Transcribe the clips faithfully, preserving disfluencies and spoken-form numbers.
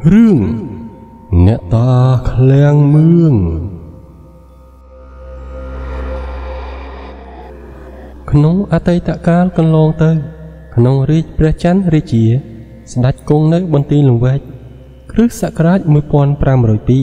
រឿងអ្នកតាឃ្លាំងមឿងក្នុងអតីតកាលកន្លងទៅក្នុងរាជព្រះច័ន្ទរាជាស្ដេចគង់នៅបន្ទាយលង្វែកគ្រិស្តសករាជmột nghìn năm trăm hai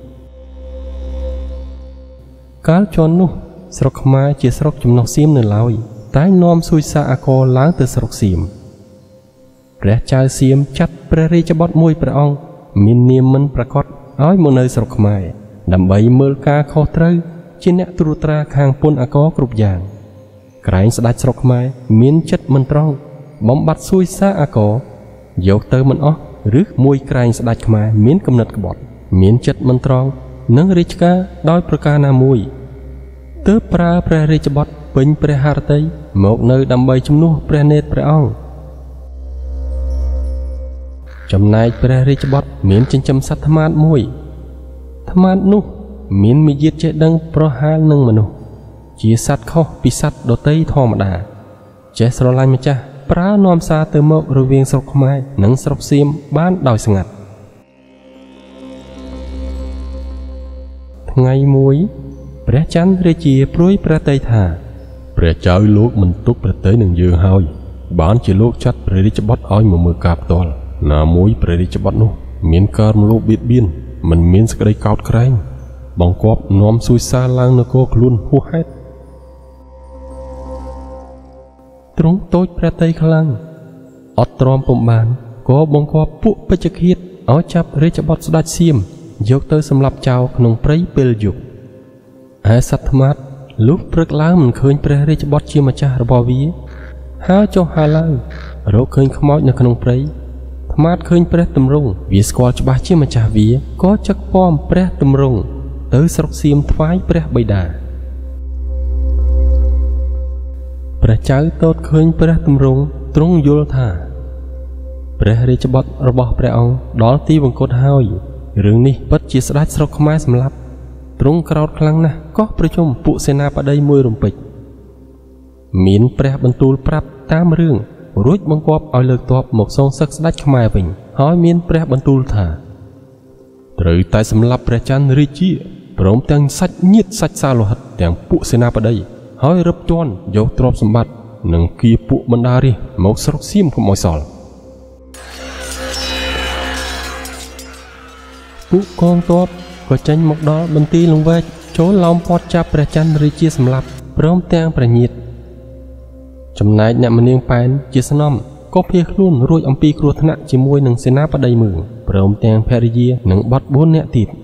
កាលជន់នោះស្រុកខ្មែរជាស្រុកចំណុះសៀមនៅឡើយតែនាំសួយសាអាករឡើងទៅស្រុកសៀមព្រះចៅសៀមចាត់ព្រះរាជបុត្រមួយព្រះអង្គមាននាមមិនប្រកបឲ្យមកនៅស្រុកខ្មែរដើម្បីមើលការខុសត្រូវជាអ្នកត្រួតត្រាខាងពន្ធអាករគ្រប់យ៉ាងក្រែងស្ដេចស្រុកខ្មែរមានចិត្តមិនត្រង់បំបត្តិសួយសាអាករយកទៅមិនអស់ឬមួយក្រែងស្ដេចខ្មែរមានគំនិតក្បត់មានចិត្តមិនត្រង់និងរាជការដោយប្រការណាមួយទើបប្រើព្រះរាជបុត្រពេញព្រះハរតីមកនៅដើម្បីជំនួសព្រះនេតព្រះអង្គចំណែកព្រះរាជបុត្រមានចិញ្ចឹមសត្វថ្មាតមួយថ្មាតនោះមានមាយាទចេះដឹងប្រហាលនឹងមនុស្សជាសត្វខុសពីសត្វដទៃធម្មតាចេះស្រឡាញ់ម្ចាស់ប្រើនាំសារទៅមករវាងស្រុកខ្មែរនិងស្រុកសៀមបានដោយស្ងាត់ថ្ងៃមួយព្រះច័ន្ទរាជាព្រួយព្រះតីថាព្រះចៅលោកមិនទុកព្រះតីនឹងយើងហើយបានជាលោកចាត់ព្រះរាជបុត្រឲ្យមកមើលការផ្ទាល់ណាមួយព្រះរាជបុត្រនោះមានការរំលោភបៀតបៀនមិនមានសេចក្តីកោតក្រែងបង្គាប់នាំសួយសារឡើងនគរខ្លួនហួសហេតុទ្រង់តូចព្រះតីខ្លាំងអត់ទ្រាំពុំបានក៏បង្គាប់ពួកពេជ្ឈឃាតឲ្យចាប់រាជបុត្រស្ដេចសៀមយកទៅសម្លាប់ចោលក្នុងព្រៃពេលយប់ឯសត្វថ្មាតលុះព្រឹកឡើងមិនឃើញព្រះរាជបុត្រជាម្ចាស់របស់វាហើរចុះហើរឡើងរកឃើញខ្មោចនៅក្នុងព្រៃថ្មាតឃើញព្រះទម្រង់វាស្គាល់ច្បាស់ជាម្ចាស់វាក៏ចឹកប៉មព្រះទម្រង់ទៅស្រុកសៀមថ្វាយព្រះបិតាព្រះចៅទតឃើញព្រះទម្រង់ទ្រង់យល់ថាព្រះរាជបុត្ររបស់ព្រះអង្គដល់ទីវង្គតហើយរឿងនេះពិតជាស្ដេចស្រុកខ្មែរសម្លាប់ទ្រង់ក្រោធខ្លាំងណាស់ក៏ប្រជុំពួកសេនាបតីមួយរំពេចមានព្រះបន្ទូលប្រាប់តាមរឿងរួចបង្គាប់ឲ្យលើកទ័ពមកសងសឹកស្ដេចខ្មែរវិញហើយមានព្រះបន្ទូលថាត្រូវតែសម្លាប់ព្រះច័ន្ទរាជាព្រមទាំងសាច់ញាតិសាច់សាលោហិតទាំងពួកសេនាបតីហើយរឹបទាន់យកទ្រព្យសម្បត្តិនិងគៀពួកបណ្ដារាស្ត្រមកស្រុកសៀមកុំឲ្យសល់ពួកកងទ័ពក៏ចេញមកដល់បន្ទាយលង្វែកចូលឡោមព័ទ្ធចាប់ព្រះច័ន្ទរាជាសម្លាប់ព្រមទាំងព្រះញាតិចំណែកអ្នកមនាងប៉ែនជាស្នំក៏ភៀសខ្លួនរួចអំពីគ្រោះថ្នាក់ជាមួយនឹងសេនាបតីមើងព្រមទាំងភរិយានិងបុត្របួននាក់ទៀត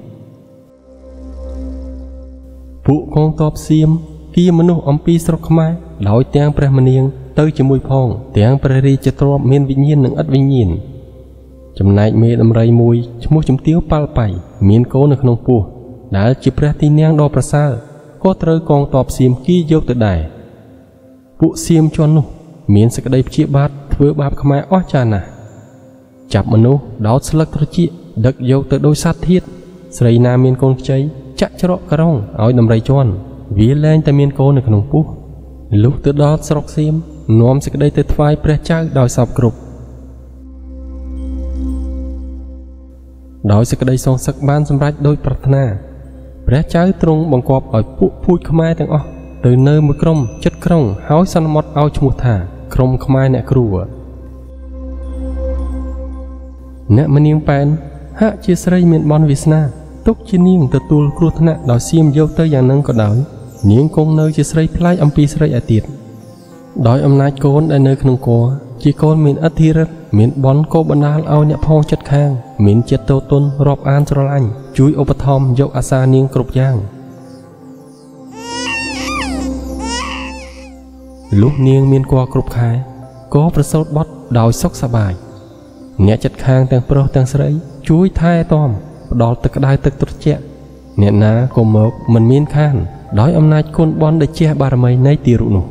ពួកកងទ័ពសៀមគៀមនុស្សអំពីស្រុកខ្មែរដោយទាំងព្រះមនាងទៅជាមួយផងទាំងព្រះរាជទ្រព្យមានវិញ្ញាណនិងឥតវិញ្ញាណចំណែកមេដំរីមួយឈ្មោះជំទាវប៉ាល់ប៉ៃមានកូននៅក្នុងពោះដែលជាព្រះទីនាងដ៏ប្រសើរក៏ត្រូវកងទ័ពសៀមគៀយកទៅដែរពួកសៀមជន់នោះមានសេចក្តីព្យាបាទធ្វើបាបខ្មែរអស្ចារ្យណាស់ចាប់មនុស្សដោតស្លឹកត្រចៀកដឹកយកទៅដោយសត្វធាតុស្រីណាមានកូនខ្ចីចាក់ច្រកក្រងឲ្យដំរីជន់វាលែងតែមានកូននៅក្នុងពោះលុះទៅដល់ស្រុកសៀមនាំសេចក្តីទៅថ្វាយព្រះចៅដោយសពគ្រប់ដោយសេចក្តីសងសឹកបានសម្រេចដោយប្រាថ្នាព្រះចៅទ្រង់បង្គាប់ឲ្យពួកពូជខ្មែរទាំងអស់ទៅនៅមួយក្រុមចិត្តក្រុងហើយសន្មត់ឲ្យឈ្មោះថាក្រុមខ្មែរអ្នកគ្រូអ្នកមនាងប៉ែនហាក់ជាស្រីមានបនវាសនាទុកជានាងទទួលគ្រោះថ្នាក់ដោយសៀមយកទៅយ៉ាងនឹងក៏ដោយនាងគង់នៅជាស្រីប្លែកអំពីស្រីឯទៀតដោយអំណាចកូនដែលនៅក្នុងគរជាកូនមានឥទ្ធិឫទ្ធិមានបនក៏បណ្ដាលឲ្យអ្នកផងចិត្តខាងមានចិត្តទោទនរាប់អានស្រឡាញ់ជួយឧបត្ថម្ភយកអាសានាងគ្រប់យ៉ាងលុះនាងមានគរគ្រប់ខែក៏ប្រសូតបុត្រដោយសុខសប្បាយអ្នកចិត្តខាងទាំងប្រុសទាំងស្រីជួយថែទាំផ្ដល់ទឹកក្តៅទឹកត្រជាក់អ្នកណាក៏មកមិនមានខានដោយអំណាចគុណបនដែលជះបារមីនៃទារុនោះ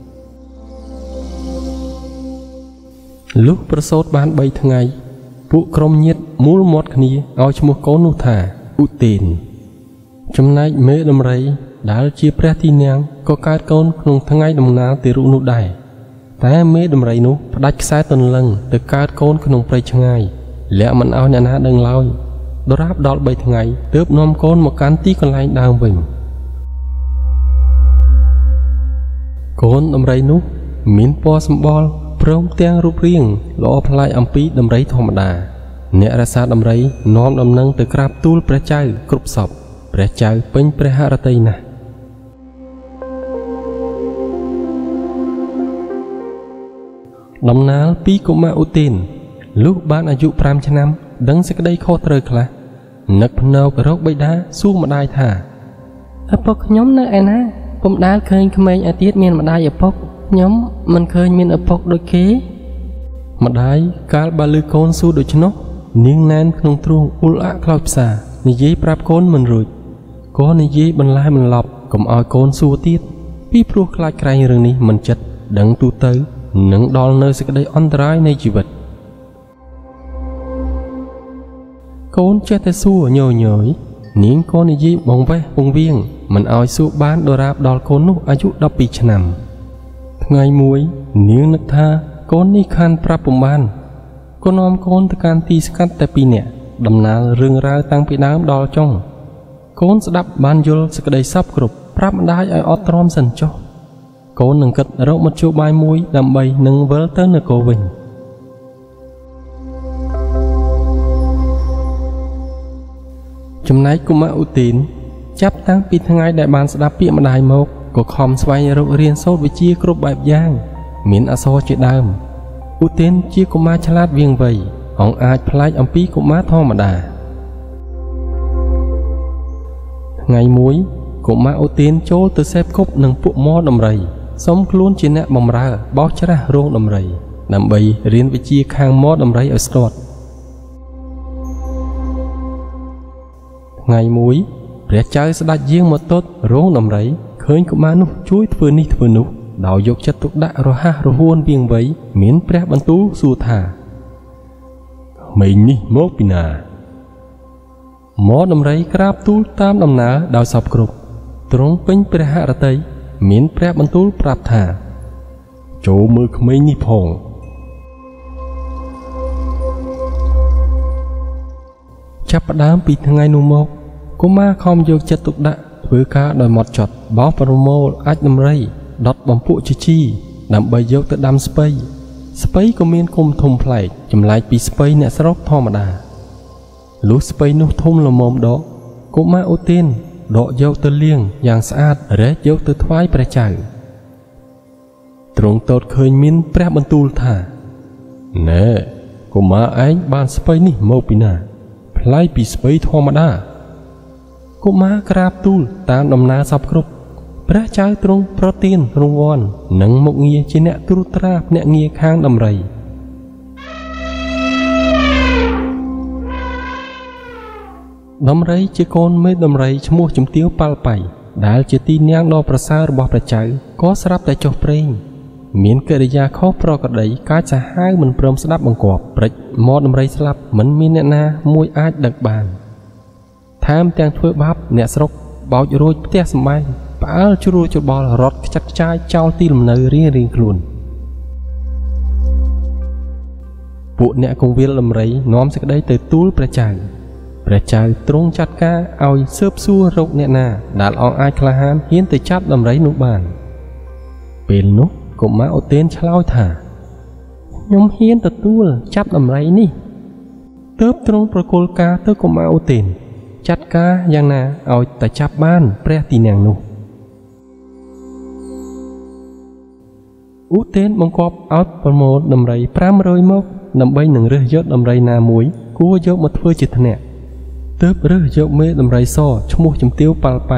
លុះប្រសូតបានបីថ្ងៃពួកក្រុមញាតិមូលមាត់គ្នាឲ្យឈ្មោះកូននោះថាឧទេនចំណែកមេដំរីដែលជាព្រះទីនាងក៏កើតកូនក្នុងថ្ងៃដំណើរទារុនោះដែរតែមេដំរីនោះផ្ដាច់ខ្សែទន្លឹងទៅកើតកូនក្នុងព្រៃឆ្ងាយ lẽมันเอาអ្នកណាដឹងឡើយដរាបដល់បីថ្ងៃទើបនាំកូនមកកាន់ទីកន្លែងដើមវិញកូនដំរីនោះមានពណ៌សម្បុរព្រមទាំងរូបរាងល្អប្លែកអំពីដំរីធម្មតាអ្នករក្សាដំរីនាំដំណឹងទៅក្រាបទូលព្រះចៅគ្រប់សពព្រះចៅពេញព្រះហឫទ័យណាស់ដំណាលពីកុមារឧទិនលុះបានអាយុប្រាំឆ្នាំដឹងសេចក្តីខុសត្រូវខ្លះនឹកភ្នែករកបិតាសួរម្ដាយថាឪពុកខ្ញុំនៅឯណាពុំដែលឃើញក្មេងឯទៀតមានម្ដាយឪពុកខ្ញុំមិនឃើញមានឪពុកដូចគេម្ដាយកាលបើលឺកូនសួរដូច្នោះនាងណែនក្នុងទ្រូងអ៊ុលអាក់ខ្លោចផ្សានិយាយប្រាប់កូនមិនរួចក៏និយាយបន្លែបន្លប់កុំឲ្យកូនសួរទៀតពីព្រោះខ្លាចក្រែងរឿងនេះមិនចិត្តដឹងទូទៅនឹងដល់នៅសេចក្តីអន្តរាយនៃជីវិតកូនចេះតែសួរញយញយនាងក៏និយាយបងវេះពងវៀងមិនឲ្យសួរបានដរាបដល់កូននោះអាយុដប់ពីរឆ្នាំថ្ងៃមួយនាងនឹកថាកូននេះខានប្រាប់ពុំបានក៏នាំកូនទៅកាន់ទីស្កាត់តែពីរនាក់ដំណើររឿងរ៉ាវតាំងពីដើមដល់ចុងកូនស្ដាប់បានយល់សេចក្តីសពគ្រប់ប្រាប់ម្ដាយឲ្យអត់ទ្រាំសិនចុះកូននឹងគិតរកមធ្យោបាយមួយដើម្បីនឹងវិលទៅនគរវិញចំណែកកុមារឧទិនចាប់តាំងពីថ្ងៃដែលបានស្ដាប់ពាក្យម្ដាយមកក៏ខំស្វែងរករៀនសូត្រវិជ្ជាគ្រប់បែបយ៉ាងមានអក្សរជាដើមឧទិនជាកុមារឆ្លាតវាងវៃអង្អាចប្លែកអំពីកុមារធម្មតាថ្ងៃមួយកុមារឧទិនចូលទៅសេពគប់នឹងពួកមដំរីសុំខ្លួនជាអ្នកបម្រើបោសច្រាស់រោងដំរីដើម្បីរៀនវិជ្ជាខាងមដំរីឲ្យស្ទាត់ថ្ងៃមួយព្រះចៅស្ដេចយាងមកទតរោងដំរីឃើញកុមារនោះជួយធ្វើនេះធ្វើនោះដោយយកចិត្តទុកដាក់រហ័សរហួនវាងវៃមានព្រះបន្ទូលសួរថាក្មេងនេះមកពីណាមកដំរីក្រាបទូលតាមដំណើរដោយសពគ្រប់ទ្រង់ពេញព្រះហឫទ័យមានព្រះបន្ទូលប្រាប់ថាចូលមើលក្មេងនេះផងចាប់ផ្ដើមពីថ្ងៃនោះមកកុមារខំយកចិត្តទុកដាក់ធ្វើការដោយហ្មត់ចត់បោសប្រមូលអាចដំរីដុតបំពួកជីជីដើម្បីយកទៅដាំស្ពៃស្ពៃក៏មានគុំធំប្លែកចម្លែកពីស្ពៃអ្នកស្រុកធម្មតាលុះស្ពៃនោះធំល្មមដកកុមារឧទិនដកយកទៅលាងយ៉ាងស្អាតរែកយកទៅថ្វាយព្រះចៅទ្រង់ទតឃើញមានព្រះបន្ទូលថាណែកុមារឯងបានស្ពៃនេះមកពីណាប្លែកពីស្ពៃធម្មតាកុមារក្រាបទូលតាមដំណើរសពគ្រប់ព្រះចៅទ្រង់ប្រទានរង្វាន់និងមុខងារជាអ្នកត្រួតត្រាភ្នាក់ងារខាងដំរីដំរីជាកូនមេដំរីឈ្មោះជំទាវប៉ាល់ប៉ៃដែលជាទីនាងដ៏ប្រសើររបស់ព្រះចៅក៏ស្រាប់តែចុះព្រេងមានកិរិយាខុសប្រក្រតីកាចសាហាវមិនព្រមស្ដាប់បង្គាប់ព្រិចមកដំរីស្លាប់មិនមានអ្នកណាមួយអាចដឹកបានថែមទាំងធ្វើបាបអ្នកស្រុកបោចរួចផ្ទះសម្បែងផ្អើលជ្រួលច្បល់រត់ខ្ចាត់ខ្ចាយចោលទីលំនៅរៀងរៀងខ្លួនពួកអ្នកគង្វាលដំរីនាំសេចក្តីទៅទូលព្រះចៅព្រះចៅទ្រង់ចាត់ការឲ្យស៊ើបសួររកអ្នកណាដែលអង្អាចក្លាហានហ៊ានទៅចាប់ដំរីនោះបានពេលនោះកុមារឧទិនឆ្លើយថាខ្ញុំហ៊ានទទួលចាប់ដំរីនេះទើបទ្រង់ប្រគល់ការទៅកុមារឧទិនចាត់ការយ៉ាងណាឲ្យតែចាប់បានព្រះទីន័ងនោះឧទិនបង្គាប់ឲ្យប្រមូលដំរីប្រាំរយមកដើម្បីនឹងរើសយកដំរីណាមួយគួរយកមកធ្វើជាធ្នាក់ទើបរើសយកមេដំរីសឈ្មោះជំទាវប៉ាល់ប៉ៃ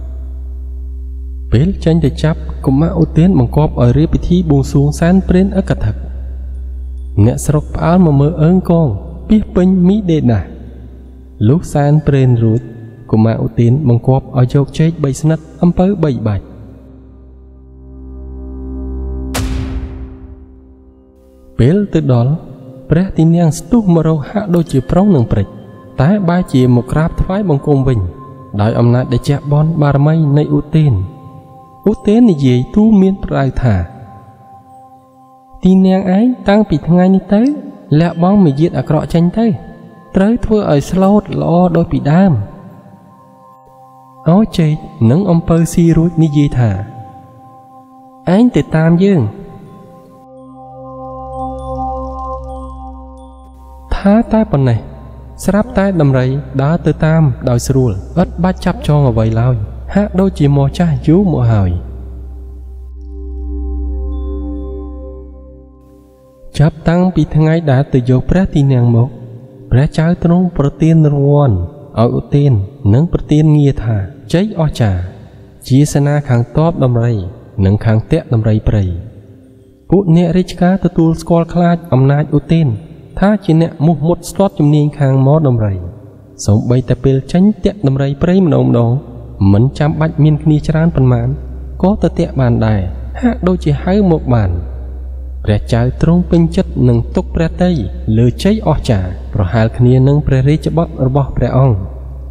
ពេលចេញទៅចាប់កុមារឧទិនបង្គាប់ឲ្យរៀបពិធីបួងសួងសែនព្រេនអកថាអ្នកស្រុកផ្អើលមកមើលអើងកងពីពេញមីដេដាលុះសែនព្រេនរួចកុមារឧទិនបង្គាប់ឲ្យយកចេកបីស្និតអំពៅបីបាច់ពេលទៅដល់ព្រះទីន័ងស្ទុះមករកហាក់ដូចជាប្រុងនឹងព្រិចតែបែរជាមកក្រាបថ្វាយបង្គំវិញដោយអំណាចដែលជះបន់បារមីនៃឧទិនឧទិននិយាយទូលមានប្រដៅថាទីន័ងឯងតាំងពីថ្ងៃនេះទៅ lẹ bóng mì diệt à cọ tranh thế tới thưa ở slot lo đôi bị đam áo chơi nắng ông pơ si rút ni gì thả anh từ tam dương thá tai bọn này sắp tai đầm rầy đã từ tam đòi srul ớt bát chắp cho ngồi vậy lao hát đôi chỉ mò cha chú mò hỏi chấp tăng bị thằng ấy đã từ dọc prát tin nàng một prát trái trong protein ruộng ở ưu tiên nâng protein nghe thà cháy o trà chia sana kháng top đầm rầy nâng kháng tẹt đầm rầy prey cụ nẹ rich cá từ tool squall class âm nai ưu tiên tha chỉ nẹ một một slot chấm niên kháng mó đầm rầy sống bay tập pel tránh tẹt đầm rầy prey mà ông đó mình chăm bạch miên kia tràn phần màn có tờ tẹt bàn đài hạ đôi chỉ hai một bàn Pre trái trong bên chất nâng tục pre tây lừa cháy o trà rồi hai kia nâng pre ri cho bớt bỏ pre ong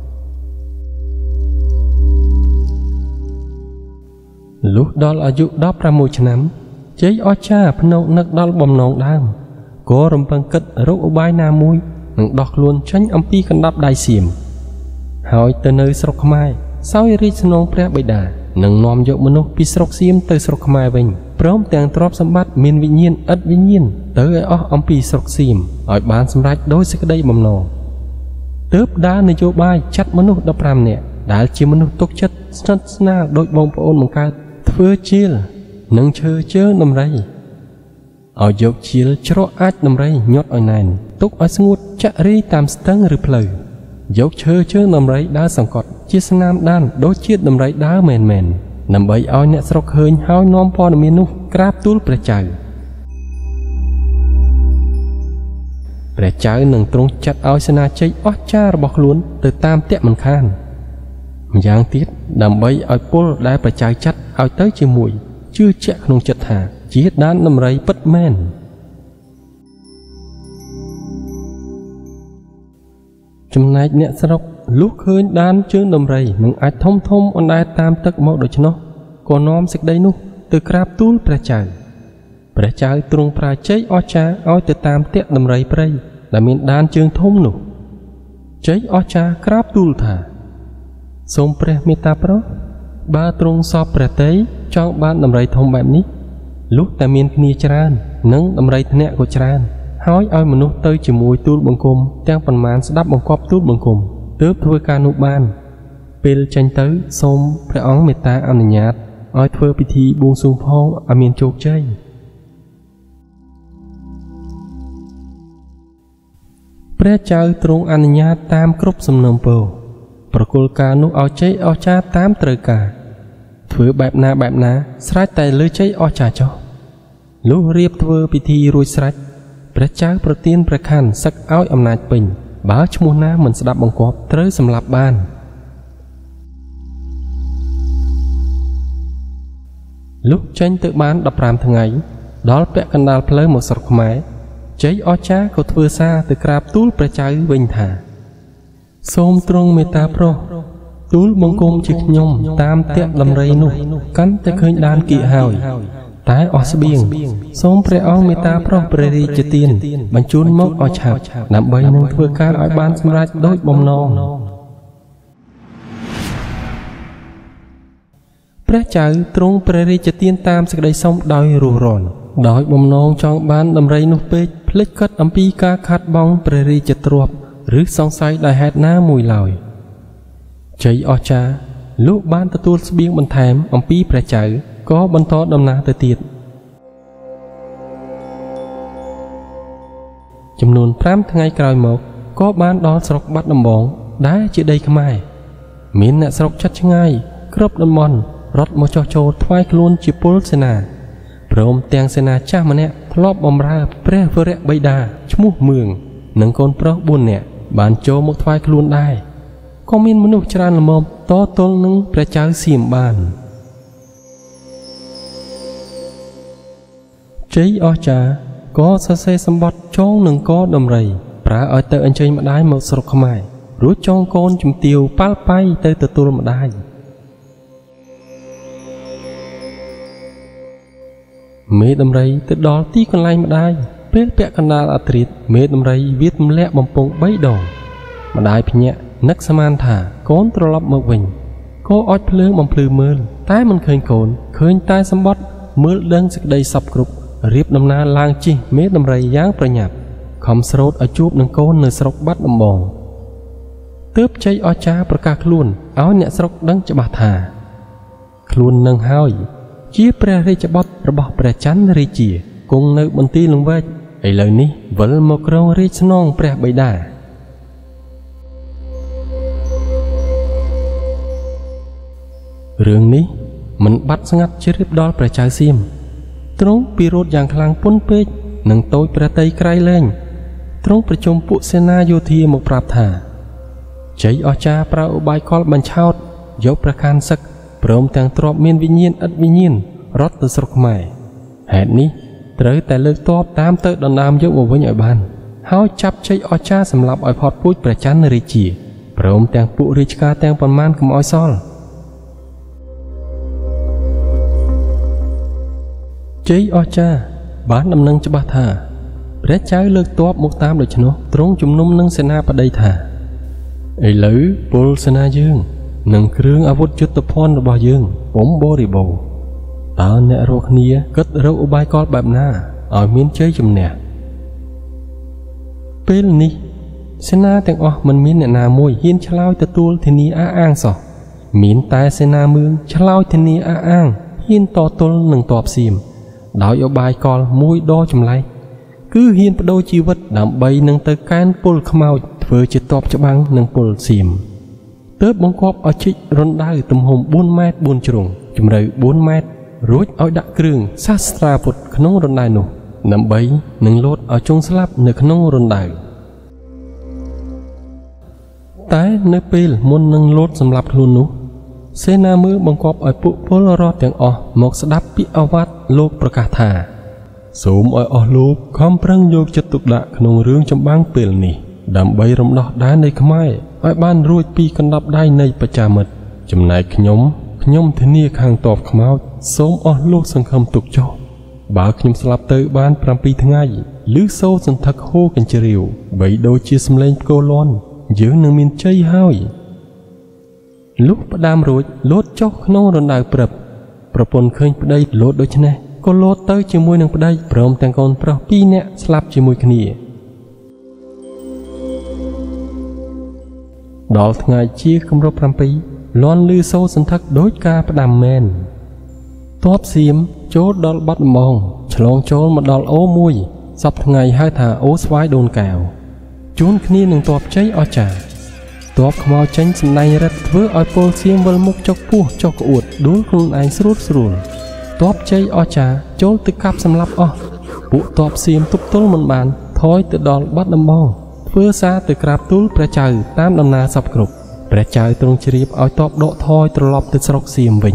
lúc đó là dụ đó ra mùi năm cháy o trà phần nông nâng đó bầm nông đam có rồng bằng cất rốt bài na mùi nâng đọt luôn tránh âm pi cần đắp đai xìm hỏi từ nơi sọc mai sau ri nông pre bày đà nâng nòm dụ manu pi sọc xìm từ sọc mai vinh prom tiếng trọp sắm bắt miền vĩ nhiên ất vĩ nhiên tới ở ông pi sọc xìm ở bán sắm rách đối với cái đây bầm nò tớp đá nơi chỗ bay chặt manu đập ram nè đã chỉ manu tốt chất sắt na đội bông ôn một cái thưa chia nâng chơi chơi nằm đây ở dọc chia cho át nằm đây nhót ở này tốt ở ngút chặt ri tam stang replay dọc chơi chơi nằm đây đá sòng cọt chia nam đan đối chiết nằm đây đá mền mền nằm bấy oi nè sọc hơi hao nom po nằm miền nút grab túl pre chai pre chai nâng trong chặt oi sena chơi ót cha bọc luôn từ tam tẹt mình khan giang tiết nằm bấy oi pol đai pre chai chặt oi tới chỉ mùi chưa chẹt nông chặt hà chỉ hết đan nằm rấy bất men trong này nè sọc lúc hơi đan chưa nằm rầy nâng ai thông thông on đai tam tắc mọc được cho nó còn nom sực đây nu từ crab túl pre chai pre chai trung pra cháy o cha oi từ tam tẹt nằm rầy prey là miền đan chương thông nu cháy o cha crab túl thả sôm pre meta pro ba trung so pre tấy trong ban nằm rầy thông bẹp ní lúc tại miền kia tràn nâng nằm rầy nẹt của tràn hỏi oi mà nu tới chỉ mùi túl bằng cùm trang phần màn sẽ đắp bằng cọp túl bằng cùm tớp thưa ca nụ ban pel tranh tới xôm pre óng mê ta ăn nhạt oi thưa pi thi buông xuống phong ở miền chột chơi pre chơi trung ăn nhạt tam cướp sầm nầm pồประ ca nụ ao chơi ao cha tam trời cả thưa bẹp na bẹp na sải tay lưới chơi ao cha cho lúc riệp thưa pi thi rồi sải pre chơi protein pre khan sắc áo âm nát bình báo cho mùa na mình sẽ đập bằng cọp tới sầm lạp ban lúc tranh tự bán đập ram thường ấy đó là căn đal plei một sọt máy cháy o cha có thưa xa từ crab túl pre cháy bình thả xôm trong meta pro túl bông côm chiếc nhom tam tẹt lầm rây nu cắn tay khơi đan kỵ hào tái o biếng xôm pre ong meta pro pre ri chê tiên bánh chun mốc o chạp nằm bay nâng thưa ca ở ban xâm rách đôi bông non pre cháy trung pre ri chê tiên tam sẽ đây xong đôi rù ròn đói bông non trong ban đầm rây nu pê plích cất ấm pi ca khát bóng pre ri chê truộc rước song say đại hạt ná mùi lòi cháy o cha lúc ban ta tu biếng bần thèm ấm pi pre cháy có bần to đầm na tới tiệt chấm nôn pram ngày cày một có ban đó sọc bắt đầm bóng đá chỉ đây không ai miến nè sọc chặt ngay cướp đầm mòn rót một cho trâu thoai luôn chỉ pol sena prom teng sena cha mà nè lóp bom ra pre vere bay đà chmu mường nâng con pro buồn nè bàn trâu một thoai luôn đai có miến manu tràn là mồm to tôn nâng pre cháu xìm bàn cháy o cha có sa xe xăm bọt trong nâng có đầm rầy pra ở tới anh chơi mà đai một sọc không ai rút trong con chùm tiêu pal bay tới từ tôi mà đai mấy đầm rầy từ đó tí con lai mà đai ពេលពាក់កណ្ដាលអត្រិតមេដំរីវាទម្លាក់បំពង់បីដងម្ដាយភ្ញាក់នឹកស្មានថាកូនត្រឡប់មកវិញក៏អុចភ្លើងបំភ្លឺមើលតែមិនឃើញកូនឃើញតែសម្បត្តិមើលដឹងសេចក្តីសពគ្រប់រៀបដំណើរឡើងជិះមេដំរីយ៉ាងប្រញាប់ខំស្រោតឲ្យជួបនឹងកូននៅស្រុកបាត់ដំបងទើបជ័យអស្ចារ្យប្រកាសខ្លួនឲ្យអ្នកស្រុកដឹងច្បាស់ថាខ្លួននឹងហើយជាព្រះរាជបុត្ររបស់ព្រះច័ន្ទរាជាគង់នៅបន្ទាយលង្វែកឥឡូវនេះវិលមកគ្រងរាជស្នងព្រះបិតារឿងនេះមិនបាត់ស្ងាត់ជ្រាបដល់ព្រះចៅសៀមទ្រង់ពិរោធយ៉ាងខ្លាំងពន់ពេកនឹងតូចព្រះតីក្រៃលែងទ្រង់ប្រជុំពួកសេនាយោធាមកប្រាប់ថាជ័យអស្ចារ្យប្រើឧបាយកលបញ្ឆោតយកព្រះខ័នសឹកព្រមទាំងទ្រព្យមានវិញ្ញាណឥតវិញ្ញាណរត់ទៅស្រុកខ្មែរហេតុនេះត្រូវតែលើកទ័ពតាមទៅដណ្ដើមយកមកវិញឲ្យបានហើយចាប់ជ័យអស្ចារ្យសម្លាប់ឲ្យផុតពូជព្រះច័ន្ទរាជាព្រមទាំងពួករាជការទាំងប៉ុន្មានកុំឲ្យសល់ជ័យអស្ចារ្យបានដំណឹងច្បាស់ថាព្រះចៅលើកទ័ពមកតាមដូច្នោះទ្រង់ជំនុំនឹងសេនាបតីថាឥឡូវពលសេនាយើងនិងគ្រឿងអាវុធយុទ្ធភ័ណ្ឌរបស់យើងពុំបរិបូរណ៍តើអ្នករាល់គ្នាគិតរកឧបាយកលបែបណាឲ្យមានជ័យជំនះពេលនេះសេនាទាំងអស់មិនមានអ្នកណាមួយហ៊ានឆ្លើយទទួលធានាអះអាងសោះមានតែសេនាមឿងឆ្លើយធានាអះអាងហ៊ានតទល់នឹងទ័ពសៀមដោយឧបាយកលមួយដចម្លែកគឺហ៊ានបដូរជីវិតដើម្បីនឹងទៅកែនពលខ្មោចធ្វើជាទ័ពច្បាំងនឹងពលសៀមទើបបង្គាប់ឲ្យជីករណ្ដៅទំហំបួនម៉ែត្របួនជ្រុងជម្រៅបួនម៉ែត្ររួចឲ្យដាក់គ្រឿងសាស្ត្រាពុទ្ធក្នុងរណ្ដៅនោះដើម្បីនឹងលោតឲ្យជង់ស្លាប់នៅក្នុងរណ្ដៅតែនៅពេលមុននឹងលោតសម្លាប់ខ្លួននោះសេនាមើលបង្គាប់ឲ្យពួកពលរដ្ឋទាំងអស់មកស្ដាប់ពាក្យអាវ៉ាត់លោកប្រកាសថាសូមឲ្យអស់លោកខំប្រឹងយកចិត្តទុកដាក់ក្នុងរឿងចម្បាំងពេលនេះដើម្បីរំដោះដែននៃខ្មែរឲ្យបានរួចពីកណ្ដាប់ដៃនៃបច្ចាមិត្តចំណែកខ្ញុំខ្ញុំធានាខាងតបខ្មោចសូមអស់លោកសង្ឃឹមទុកចុះបើខ្ញុំស្លាប់ទៅបានប្រាំពីរថ្ងៃឬសូរសន្ធឹកហូរកញ្ជ្រៀវបីដូចជាសម្លេងផ្គរលាន់យើងនឹងមានជ័យហើយលុះផ្ដាំរួចលោតចុះក្នុងរណ្ដៅព្រឹបប្រពន្ធឃើញប្តីលោតដូច្នេះក៏លោតទៅជាមួយនឹងប្តីព្រមទាំងកូនប្រុសពីរនាក់ស្លាប់ជាមួយគ្នាដល់ថ្ងៃជាគម្រប់ប្រាំពីរលាន់ឮសូរសន្ធឹកដោយការផ្ដាំមែនទ័ពសៀមចូលដល់បាត់ដំបងឆ្លងចូលមកដល់អូមួយសពថ្ងៃហៅថាអូស្វាយដូនកែវជួនគ្នានឹងទ័ពជ័យអស្ចារ្យទ័ពខ្មោចចេញសម្ដែងរិទ្ធធ្វើឲ្យពលសៀមវិលមុខចុកពោះចុកក្អួតដួលខ្លួនឯងស្រួលស្រួលទ័ពជ័យអស្ចារ្យចូលទៅកាប់សម្លាប់អស់ពួកទ័ពសៀមទប់ទល់មិនបានថយទៅដល់បាត់ដំបងធ្វើសារទៅក្រាបទូលព្រះចៅតាមដំណើរសពគ្រប់ព្រះចៅទ្រង់ជ្រាបឲ្យទ័ពដកថយត្រឡប់ទៅស្រុកសៀមវិញ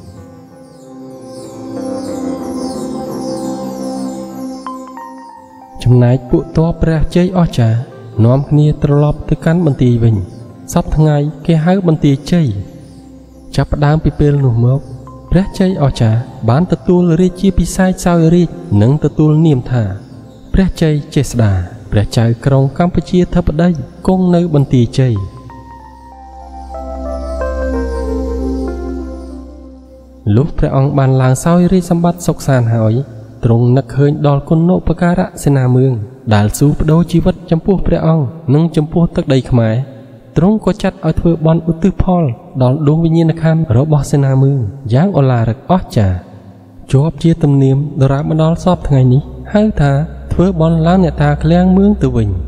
ចំណែកពួកទ័ពព្រះជ័យអស្ចារ្យនាំគ្នាត្រឡប់ទៅកាន់បន្ទាយវិញសពថ្ងៃគេហៅបន្ទាយជ័យចាប់ផ្ដើមពីពេលនោះមកព្រះជ័យអស្ចារ្យបានទទួលរាជាភិសេកសោយរាជនិងទទួលនាមថាព្រះជ័យចេស្តាព្រះចៅក្រុងកម្ពុជាធិបតីគង់នៅបន្ទាយជ័យលុះព្រះអង្គបានឡើងសោយរាជសម្បត្តិសុខសាន្តហើយទ្រង់នឹកឃើញដល់គុណូបការៈសេនាមឿងដែលស៊ូបដូរជីវិតចំពោះព្រះអង្គនិងចំពោះទឹកដីខ្មែរទ្រង់ក៏ចាត់ឲ្យធ្វើបន់ឧទ្ទិសផលដល់ដួងវិញ្ញាណក្ខន្ធរបស់សេនាមឿងយ៉ាងឱឡារិកអស្ចារ្យជាប់ជាទំនៀមដរាបមកដល់សពថ្ងៃនេះហៅថាធ្វើបន់ឡើងអ្នកតាឃ្លាំងមឿងទៅវិញ